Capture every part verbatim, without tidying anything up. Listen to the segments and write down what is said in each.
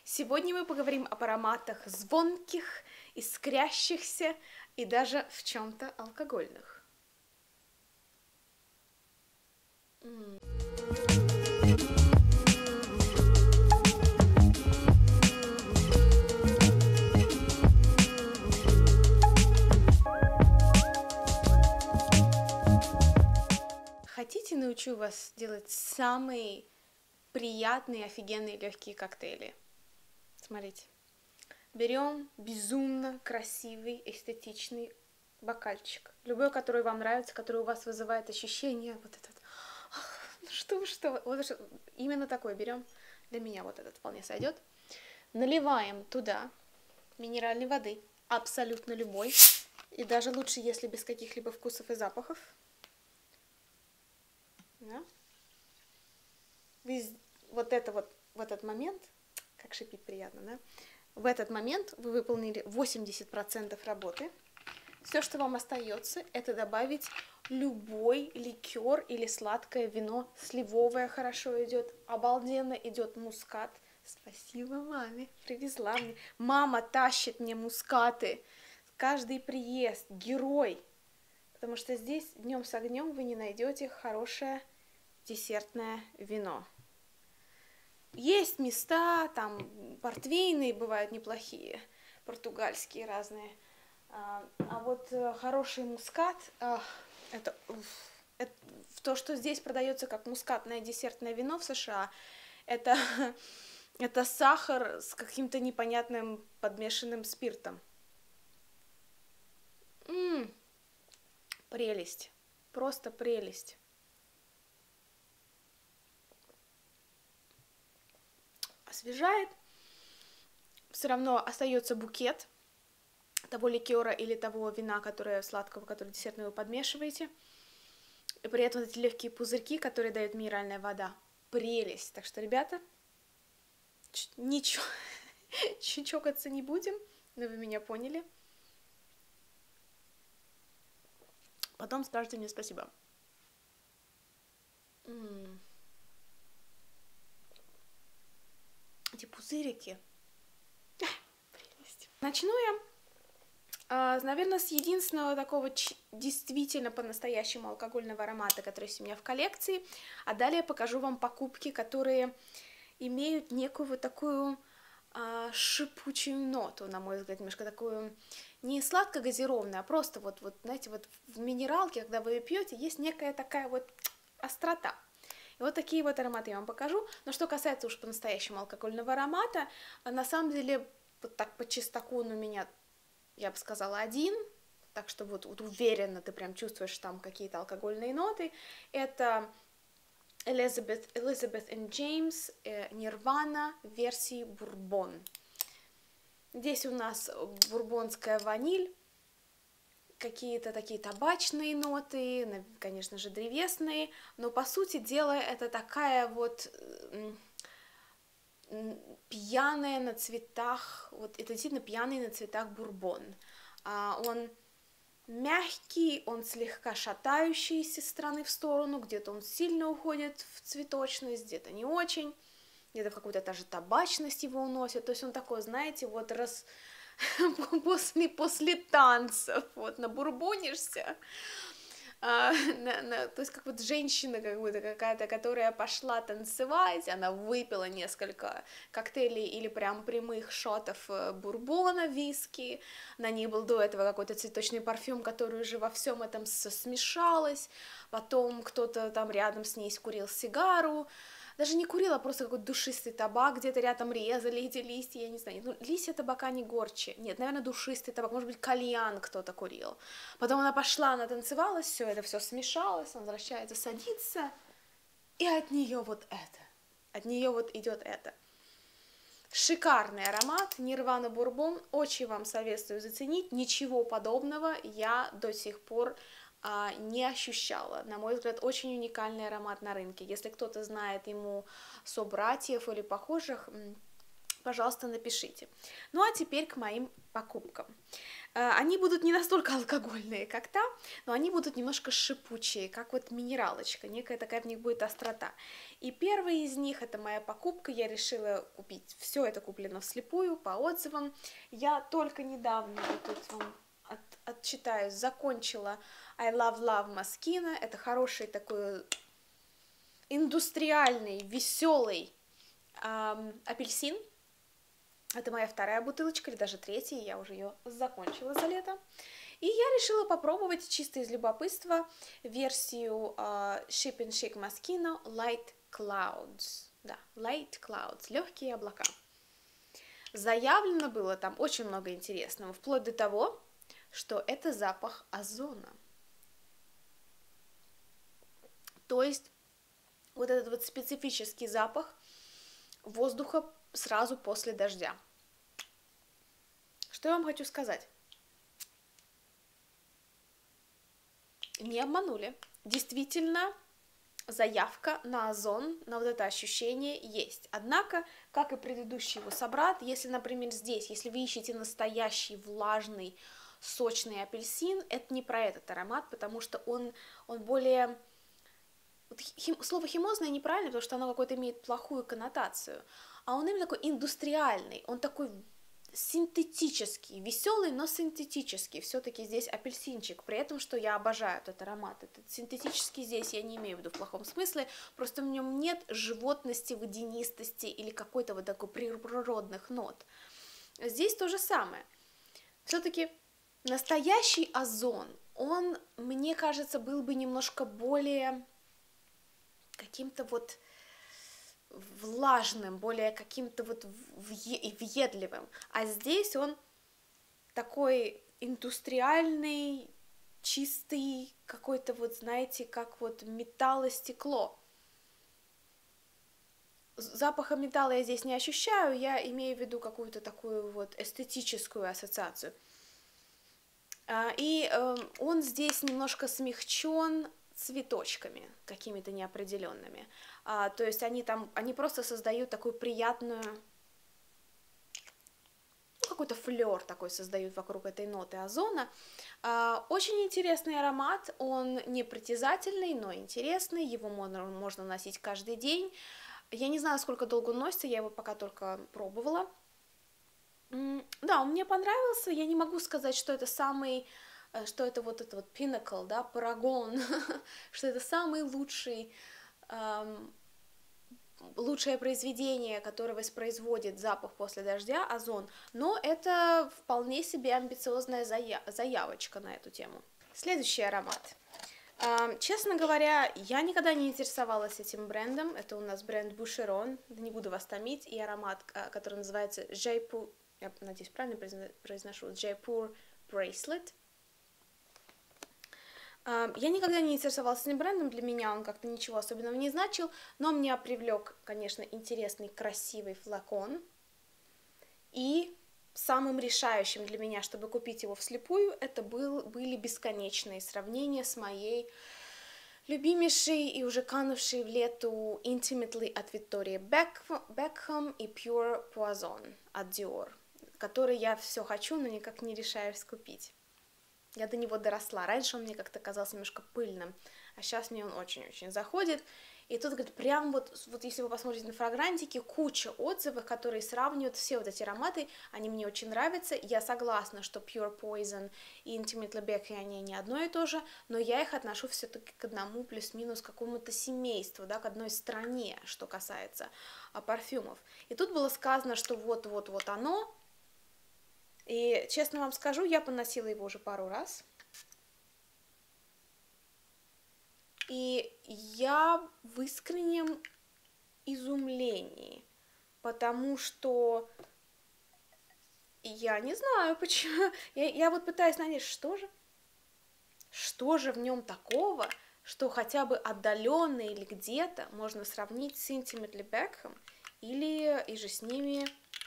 Сегодня мы поговорим об ароматах звонких, искрящихся и даже в чем-то алкогольных. М. Хотите, научу вас делать самые приятные, офигенные легкие коктейли? Смотрите. Берем безумно красивый, эстетичный бокальчик. Любой, который вам нравится, который у вас вызывает ощущение вот этот. Ну что вы, что вы. Вот что, именно такой берем. Для меня вот этот вполне сойдет. Наливаем туда минеральной воды, абсолютно любой. И даже лучше, если без каких-либо вкусов и запахов. Да? Вот это вот, в этот момент, как шипит приятно, да? В этот момент вы выполнили восемьдесят процентов работы. Все, что вам остается, это добавить любой ликер или сладкое вино. Сливовое хорошо идет, обалденно идет мускат. Спасибо маме, привезла мне. Мама тащит мне мускаты. Каждый приезд, герой. Потому что здесь днем с огнем вы не найдете хорошее десертное вино. Есть места, там портвейные бывают неплохие, португальские разные. А, а вот хороший мускат, это, это то, что здесь продается как мускатное десертное вино в США, это, это сахар с каким-то непонятным подмешанным спиртом. М-м, прелесть, просто прелесть. Освежает, все равно остается букет того ликера или того вина, которое сладкого, который десертный вы подмешиваете. И при этом эти легкие пузырьки, которые дает минеральная вода. Прелесть. Так что, ребята, ничего, чокаться не будем, но вы меня поняли. Потом скажете мне спасибо. М-м. Эти пузырики. Прелесть. Начну я, а, наверное, с единственного такого действительно по-настоящему алкогольного аромата, который есть у меня в коллекции. А далее покажу вам покупки, которые имеют некую вот такую а, шипучую ноту, на мой взгляд, немножко такую не сладко-газированную, а просто вот, вот, знаете, вот в минералке, когда вы ее пьете, есть некая такая вот острота. И вот такие вот ароматы я вам покажу. Но что касается уж по-настоящему алкогольного аромата, на самом деле, вот так по чистоку он у меня, я бы сказала, один. Так что вот, вот уверенно ты прям чувствуешь там какие-то алкогольные ноты. Это Elizabeth, Elizabeth and James, Nirvana версии бурбон. Здесь у нас бурбонская ваниль. Какие-то такие табачные ноты, конечно же, древесные, но, по сути дела, это такая вот пьяная на цветах, вот это действительно пьяный на цветах бурбон. Он мягкий, он слегка шатающийся с стороны в сторону, где-то он сильно уходит в цветочность, где-то не очень, где-то в какую-то даже табачность его уносит, то есть он такой, знаете, вот раз... После, после танцев, вот, набурбонишься, а, на, на, то есть как вот женщина как будто какая-то, которая пошла танцевать, она выпила несколько коктейлей или прям прямых шотов бурбона, виски, на ней был до этого какой-то цветочный парфюм, который уже во всем этом смешалось, потом кто-то там рядом с ней скурил сигару, даже не курила, а просто какой-то душистый табак, где-то рядом резали эти листья, я не знаю, ну, листья табака не горче, нет, наверное, душистый табак, может быть, кальян кто-то курил. Потом она пошла, она танцевалась, все это все смешалось, он возвращается, садится, и от нее вот это, от нее вот идет это. Шикарный аромат, Nirvana Bourbon, очень вам советую заценить, ничего подобного я до сих пор а, не ощущала. На мой взгляд, очень уникальный аромат на рынке. Если кто-то знает ему собратьев или похожих, пожалуйста, напишите. Ну а теперь к моим покупкам. Они будут не настолько алкогольные, как та, но они будут немножко шипучие, как вот минералочка, некая такая в них будет острота. И первая из них, это моя покупка, я решила купить, все это куплено вслепую, по отзывам. Я только недавно, вот тут вам от, отчитаюсь, закончила I Love Love Moschino, это хороший такой индустриальный, веселый эм, апельсин. Это моя вторая бутылочка, или даже третья, я уже ее закончила за лето. И я решила попробовать чисто из любопытства версию uh, Ship and Chic Moschino Light Clouds. Да, Light Clouds, легкие облака. Заявлено было там очень много интересного, вплоть до того, что это запах озона. То есть вот этот вот специфический запах воздуха сразу после дождя. Что я вам хочу сказать? Не обманули. Действительно, заявка на озон, на вот это ощущение есть. Однако, как и предыдущий его собрат, если, например, здесь, если вы ищете настоящий влажный, сочный апельсин, это не про этот аромат, потому что он, он более... Вот хим... Слово химозное неправильно, потому что оно какое-то имеет плохую коннотацию. А он именно такой индустриальный, он такой синтетический, веселый, но синтетический. Все-таки здесь апельсинчик, при этом, что я обожаю этот аромат. Этот синтетический здесь я не имею в виду в плохом смысле, просто в нем нет животности, водянистости или какой-то вот такой природных нот. Здесь то же самое. Все-таки настоящий озон, он, мне кажется, был бы немножко более каким-то вот влажным, более каким-то вот въедливым, а здесь он такой индустриальный, чистый, какой-то вот, знаете, как вот металл и стекло. Запаха металла я здесь не ощущаю, я имею в виду какую-то такую вот эстетическую ассоциацию. И он здесь немножко смягчен цветочками какими-то неопределенными. А, то есть они там, они просто создают такую приятную, ну, какой-то флер такой создают вокруг этой ноты озона. А, очень интересный аромат, он не притязательный, но интересный, его можно, можно носить каждый день. Я не знаю, сколько долго он носится, я его пока только пробовала. Да, он мне понравился, я не могу сказать, что это самый... что это вот это вот pinnacle, да, парагон, что это самый лучший, эм, лучшее произведение, которое воспроизводит запах после дождя, озон, но это вполне себе амбициозная зая заявочка на эту тему. Следующий аромат. Эм, честно говоря, я никогда не интересовалась этим брендом, это у нас бренд Boucheron, не буду вас томить, и аромат, который называется Jaipur, я надеюсь, правильно произношу, Jaipur Bracelet. Я никогда не интересовалась этим брендом, для меня он как-то ничего особенного не значил, но меня привлек, конечно, интересный, красивый флакон. И самым решающим для меня, чтобы купить его вслепую, это был, были бесконечные сравнения с моей любимейшей и уже канувшей в лету Intimately от Victoria Beckham и Pure Poison от Dior, который я все хочу, но никак не решаюсь купить. Я до него доросла. Раньше он мне как-то казался немножко пыльным, а сейчас мне он очень-очень заходит. И тут, говорит, прям вот, вот если вы посмотрите на фрагрантики, куча отзывов, которые сравнивают все вот эти ароматы, они мне очень нравятся. Я согласна, что Pure Poison и Intimately Beckham, они не одно и то же, но я их отношу все-таки к одному плюс-минус какому-то семейству, да, к одной стране, что касается а, парфюмов. И тут было сказано, что вот-вот-вот оно. И, честно вам скажу, я поносила его уже пару раз. И я в искреннем изумлении, потому что я не знаю, почему. Я, я вот пытаюсь найти, что же, что же в нем такого, что хотя бы отдаленно или где-то можно сравнить с Intimately Beckham или и же с ними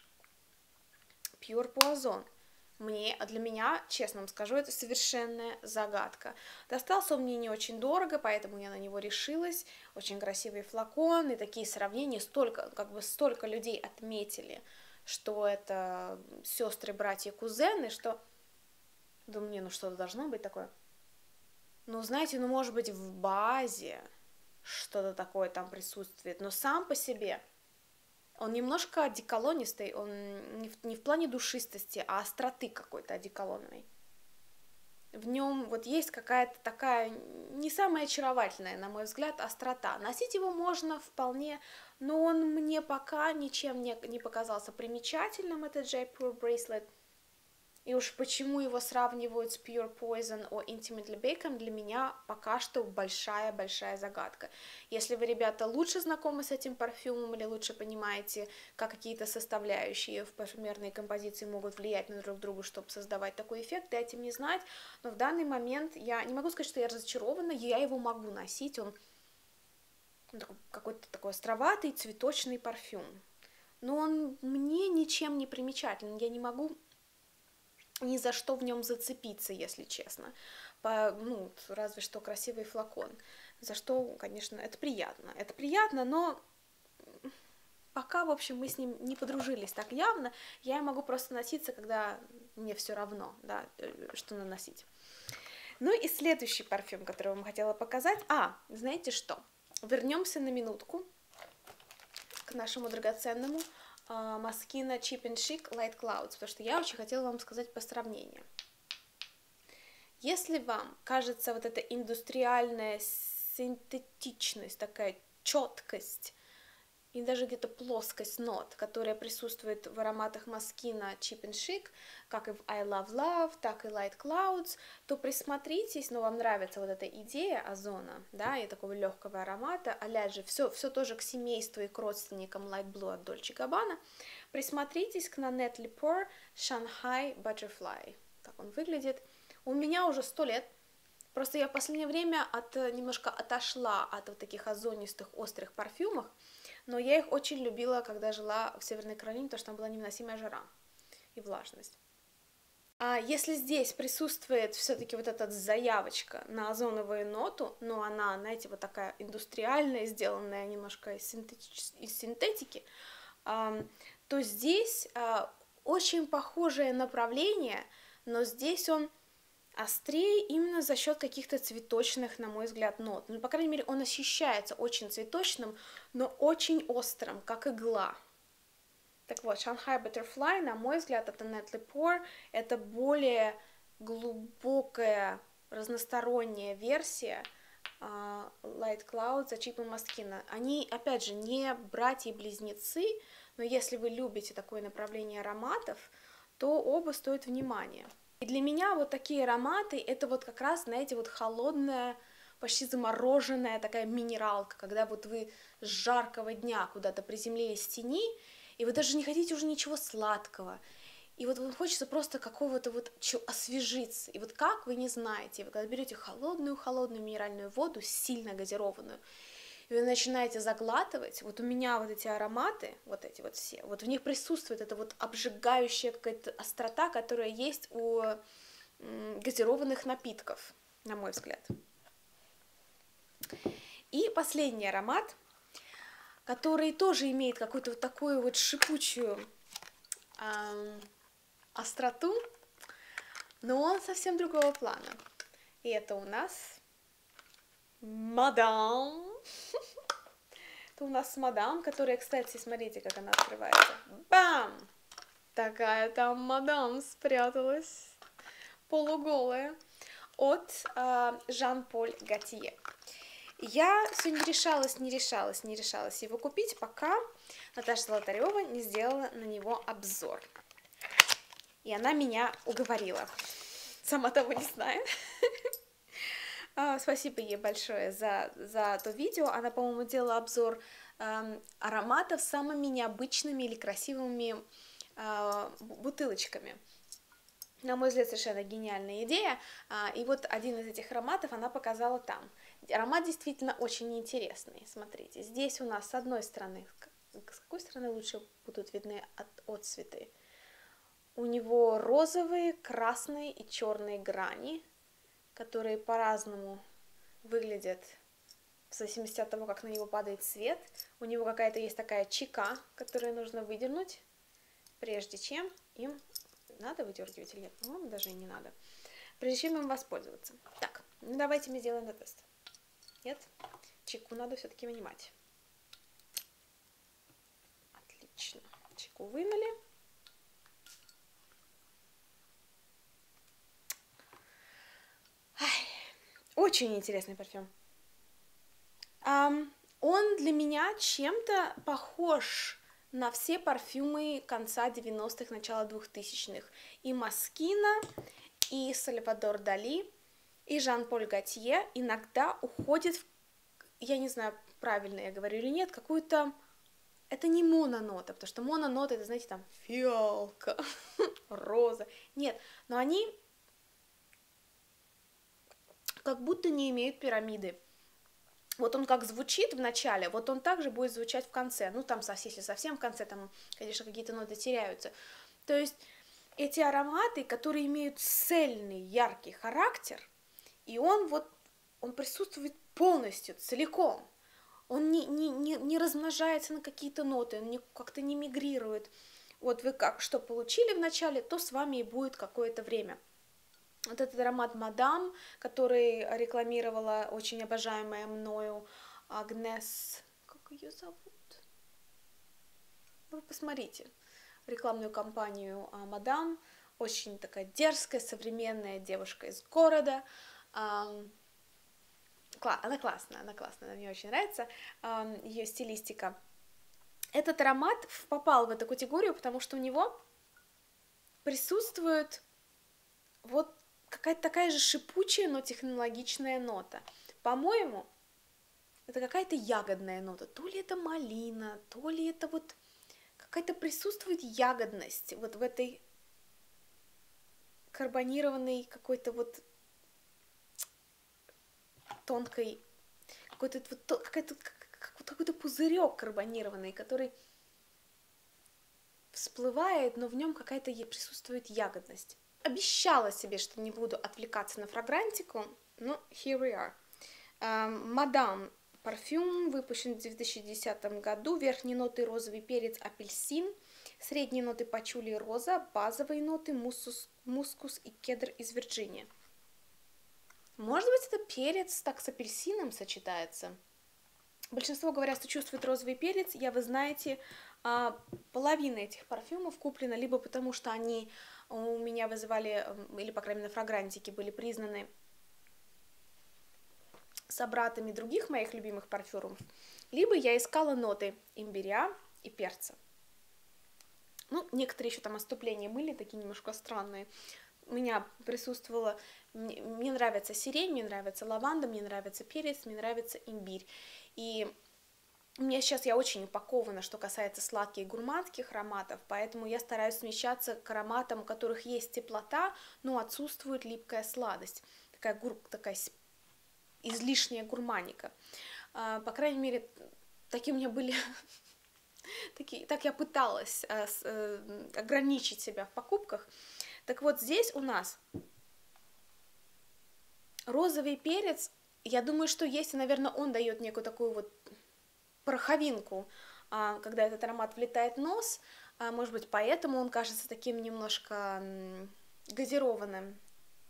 Pure Poison. Мне, для меня, честно вам скажу, это совершенная загадка. Достался он мне не очень дорого, поэтому я на него решилась. Очень красивый флакон и такие сравнения. Столько, как бы столько людей отметили, что это сестры, братья, кузены, что... Думаю, не, ну что-то должно быть такое. Ну, знаете, ну, может быть, в базе что-то такое там присутствует, но сам по себе он немножко одеколонистый, он не в, не в плане душистости, а остроты какой-то одеколоновой. В нем вот есть какая-то такая не самая очаровательная, на мой взгляд, острота. Носить его можно вполне, но он мне пока ничем не, не показался примечательным, этот Jaipur Bracelet. И уж почему его сравнивают с Pure Poison о Intimately Bacon, для меня пока что большая-большая загадка. Если вы, ребята, лучше знакомы с этим парфюмом или лучше понимаете, как какие-то составляющие в парфюмерной композиции могут влиять на друг друга, чтобы создавать такой эффект, дайте мне знать. Но в данный момент я не могу сказать, что я разочарована, я его могу носить, он какой-то такой островатый, цветочный парфюм. Но он мне ничем не примечателен, я не могу ни за что в нем зацепиться, если честно. По, ну, разве что красивый флакон. За что, конечно, это приятно. Это приятно, но пока, в общем, мы с ним не подружились так явно. Я могу просто носиться, когда мне все равно, да, что наносить. Ну и следующий парфюм, который я вам хотела показать. А, знаете что? Вернемся на минутку к нашему драгоценному Moschino Cheap and Chic Light Clouds, потому что я очень хотела вам сказать по сравнению. Если вам кажется вот эта индустриальная синтетичность, такая четкость и даже где-то плоскость нот, которая присутствует в ароматах Moschino Cheap and Chic, как и в I Love Love, так и Light Clouds, то присмотритесь, но вам нравится вот эта идея озона, да, и такого легкого аромата, а-ля же все, все тоже к семейству и к родственникам Light Blue от Dolce Gabbana, присмотритесь к Nanette Lepore Shanghai Butterfly. Так он выглядит. У меня уже сто лет. Просто я в последнее время от, немножко отошла от вот таких озонистых, острых парфюмов, но я их очень любила, когда жила в Северной Каролине, потому что там была невыносимая жара и влажность. А если здесь присутствует все-таки вот эта заявочка на озоновую ноту, но она, знаете, вот такая индустриальная, сделанная немножко из, синтетич... из синтетики, то здесь очень похожее направление, но здесь он острее именно за счет каких-то цветочных, на мой взгляд, нот. Ну, по крайней мере, он ощущается очень цветочным, но очень острым, как игла. Так вот, Shanghai Butterfly, на мой взгляд, это Nanette Lepore, это более глубокая, разносторонняя версия uh, Light Clouds от Cheap and Moschino. Они, опять же, не братья-близнецы, но если вы любите такое направление ароматов, то оба стоят внимания. И для меня вот такие ароматы, это вот как раз, знаете, вот холодная, почти замороженная такая минералка, когда вот вы с жаркого дня куда-то приземлились в тени, и вы даже не хотите уже ничего сладкого, и вот вам хочется просто какого-то вот освежиться, и вот как, вы не знаете, вы когда берете холодную-холодную минеральную воду, сильно газированную, и вы начинаете заглатывать, вот у меня вот эти ароматы, вот эти вот все, вот в них присутствует эта вот обжигающая какая-то острота, которая есть у газированных напитков, на мой взгляд. И последний аромат, который тоже имеет какую-то вот такую вот шипучую эм, остроту, но он совсем другого плана. И это у нас Мадам. Это у нас Мадам, которая, кстати, смотрите, как она открывается. Бам! Такая там Мадам спряталась, полуголая, от э, Жан-Поль Готье. Я все не решалась, не решалась, не решалась его купить, пока Наташа Золотарева не сделала на него обзор. И она меня уговорила, сама того не зная. Спасибо ей большое за, за то видео. Она, по-моему, делала обзор э, ароматов с самыми необычными или красивыми э, бутылочками. На мой взгляд, совершенно гениальная идея. И вот один из этих ароматов она показала там. Аромат действительно очень интересный. Смотрите, здесь у нас с одной стороны, с какой стороны лучше будут видны от, отцветы? У него розовые, красные и черные грани, которые по-разному выглядят в зависимости от того, как на него падает свет. У него какая-то есть такая чека, которую нужно выдернуть. прежде чем им... Надо выдергивать или нет? По-моему, даже и не надо. Прежде чем им воспользоваться. Так, ну давайте мы сделаем этот тест. Нет? Чеку надо все-таки вынимать. Отлично. Чеку вынули. Ай, очень интересный парфюм. Um, он для меня чем-то похож на все парфюмы конца девяностых, начала двухтысячных. И Москино, и Сальвадор Дали, и Жан-Поль Готье иногда уходит в, я не знаю, правильно я говорю или нет, какую-то... Это не мононота, потому что мононота, это, знаете, там, фиалка, роза. Нет, но они как будто не имеют пирамиды. Вот он как звучит в начале, вот он также будет звучать в конце. Ну, там, если совсем в конце, там, конечно, какие-то ноты теряются. То есть эти ароматы, которые имеют цельный, яркий характер, и он вот, он присутствует полностью, целиком. Он не, не, не, не размножается на какие-то ноты, он не, как-то не мигрирует. Вот вы как что получили в начале, то с вами и будет какое-то время. Вот этот аромат Мадам, который рекламировала очень обожаемая мною Агнес... Как ее зовут? Вы посмотрите. Рекламную кампанию Мадам. Очень такая дерзкая, современная девушка из города. Она классная, она классная, мне очень нравится ее стилистика. Этот аромат попал в эту категорию, потому что у него присутствует вот какая-то такая же шипучая, но технологичная нота. По-моему, это какая-то ягодная нота. То ли это малина, то ли это вот какая-то присутствует ягодность вот в этой карбонированной какой-то вот тонкой, какой-то вот, какой-то, какой-то пузырек карбонированный, который всплывает, но в нем какая-то присутствует ягодность. Обещала себе, что не буду отвлекаться на фрагрантику, но here we are. Мадам парфюм выпущен в две тысячи десятом году. Верхние ноты розовый перец, апельсин. Средние ноты пачули и роза. Базовые ноты мускус, мускус и кедр из Вирджинии. Может быть, это перец так с апельсином сочетается? Большинство говорят, что чувствует розовый перец. Я, вы знаете, половина этих парфюмов куплена либо потому, что они у меня вызывали, или, по крайней мере, на фрагрантике были признаны собратами других моих любимых парфюмов, либо я искала ноты имбиря и перца. Ну, некоторые еще там отступления были, такие немножко странные. У меня присутствовало, мне, мне нравится сирень, мне нравится лаванда, мне нравится перец, мне нравится имбирь. И у меня сейчас я очень упакована, что касается сладких гурманских ароматов, поэтому я стараюсь смещаться к ароматам, у которых есть теплота, но отсутствует липкая сладость, такая, гур, такая излишняя гурманика. По крайней мере, такие у меня были... Такие, так я пыталась э, э, ограничить себя в покупках. Так вот, здесь у нас розовый перец, я думаю, что есть, и, наверное, он дает некую такую вот пороховинку, э, когда этот аромат влетает в нос, э, может быть, поэтому он кажется таким немножко э, газированным.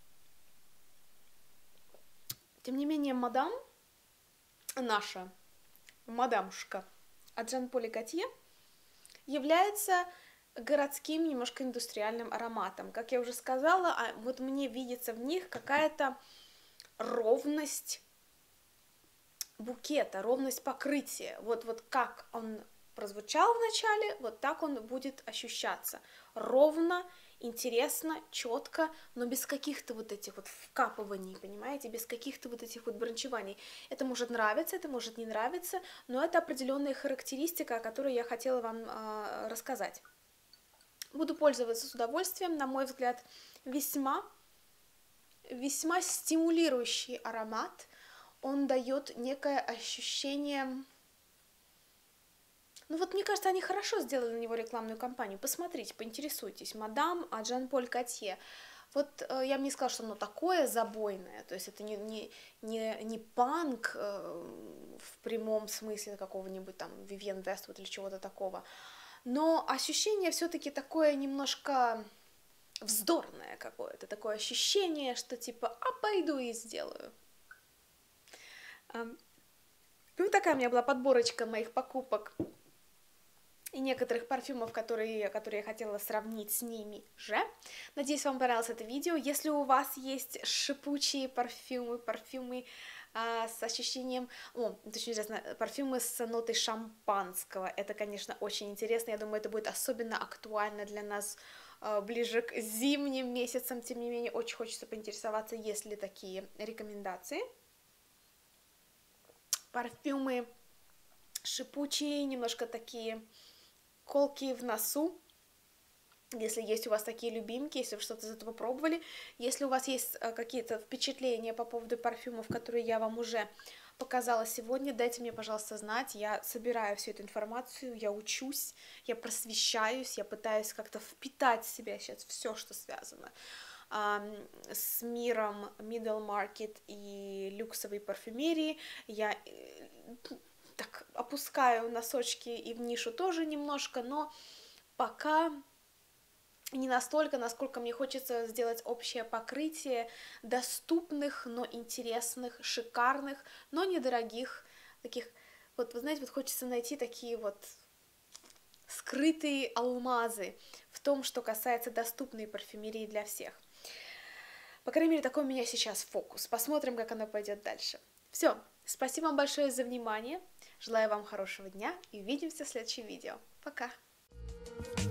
Тем не менее, мадам, наша мадамушка от Жан-Поля Готье является городским, немножко индустриальным ароматом. Как я уже сказала, вот мне видится в них какая-то ровность букета, ровность покрытия. Вот, вот как он прозвучал в начале, вот так он будет ощущаться. Ровно, интересно, четко, но без каких-то вот этих вот вкапываний, понимаете, без каких-то вот этих вот бранчеваний. Это может нравиться, это может не нравиться, но это определенная характеристика, о которой я хотела вам э, рассказать. Буду пользоваться с удовольствием, на мой взгляд, весьма, весьма стимулирующий аромат. Он дает некое ощущение... Ну вот, мне кажется, они хорошо сделали на него рекламную кампанию. Посмотрите, поинтересуйтесь. Мадам от Жан-Поль Готье. Вот э, я бы не сказала, что оно такое забойное. То есть это не, не, не, не панк э, в прямом смысле какого-нибудь там Вивьен Вествуд или чего-то такого. но ощущение все-таки такое немножко вздорное какое-то, такое ощущение, что типа, а пойду и сделаю. Ну, такая у меня была подборочка моих покупок и некоторых парфюмов, которые, которые я хотела сравнить с ними же. Надеюсь, вам понравилось это видео. Если у вас есть шипучие парфюмы, парфюмы а, с ощущением, о, точнее, интересно, парфюмы с нотой шампанского, это, конечно, очень интересно. Я думаю, это будет особенно актуально для нас а, ближе к зимним месяцам. Тем не менее, очень хочется поинтересоваться, есть ли такие рекомендации. Парфюмы шипучие, немножко такие колкие в носу, если есть у вас такие любимки, если вы что-то из этого пробовали, если у вас есть какие-то впечатления по поводу парфюмов, которые я вам уже показала сегодня, дайте мне, пожалуйста, знать, я собираю всю эту информацию, я учусь, я просвещаюсь, я пытаюсь как-то впитать в себя сейчас все, что связано с миром middle market и люксовой парфюмерии. Я так опускаю носочки и в нишу тоже немножко, но пока не настолько, насколько мне хочется сделать общее покрытие доступных, но интересных, шикарных, но недорогих, таких, вот, вы знаете, вот хочется найти такие вот скрытые алмазы в том, что касается доступной парфюмерии для всех. По крайней мере, такой у меня сейчас фокус. Посмотрим, как оно пойдет дальше. Все, спасибо вам большое за внимание. Желаю вам хорошего дня и увидимся в следующем видео. Пока!